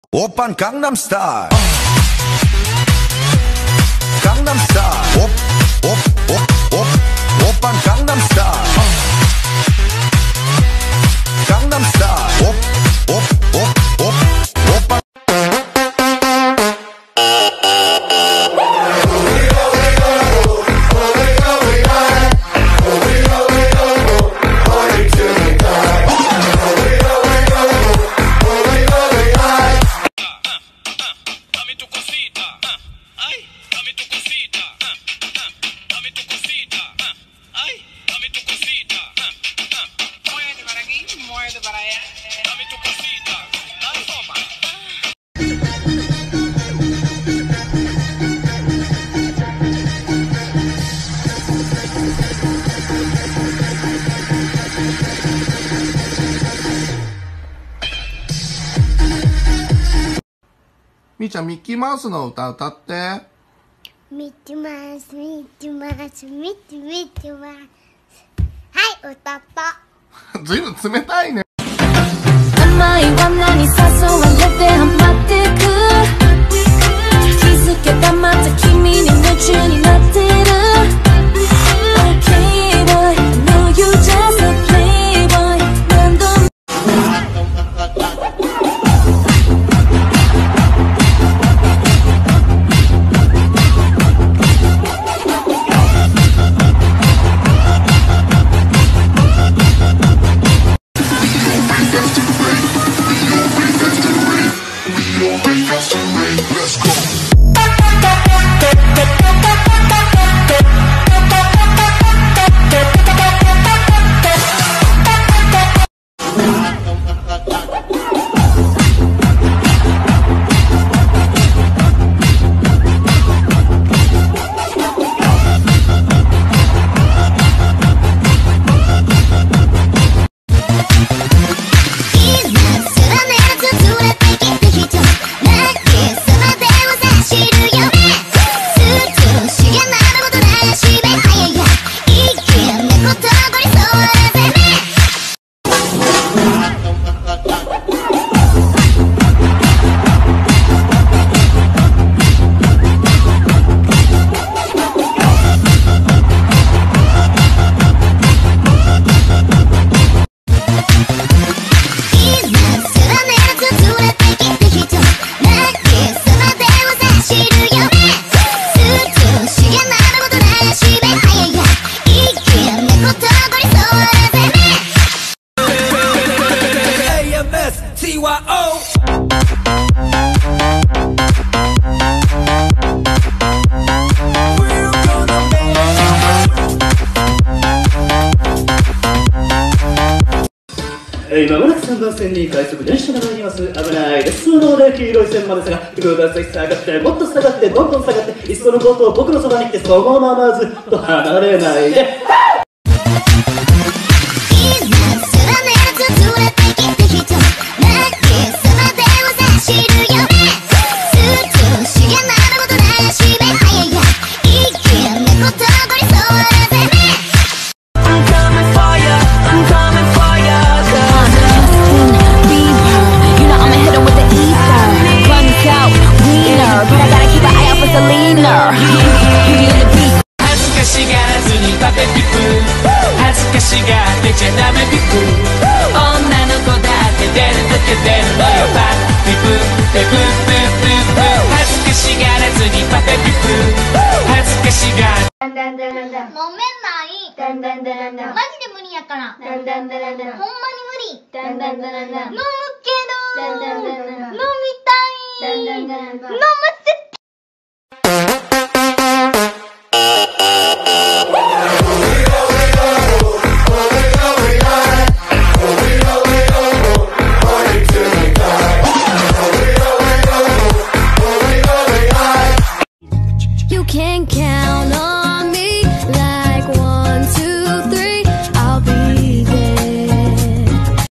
오빤 강남스타일 강남스타일 오빤 강남스타일 강남스타일 오빤 みーちゃん、ミッキーマウスの歌歌って。 ミッキーマウス、ミッキーマウス、ミッキーマウス。はい、歌った。 ずいぶん冷たいね。 甘い罠に誘われてハマってく。気づけばまた君に夢中になってる。Okay boy, I know you just a playboy. 何度も今まもなく3番線に快速電車が参ります。危ないですので黄色い線までください。下がってもっと下がってどんどん下がって、いっそのことを僕のそばに来てそのままずっと離れないで。 飲めない。マジで無理やから。ほんまに無理。飲むけど飲みたい。飲む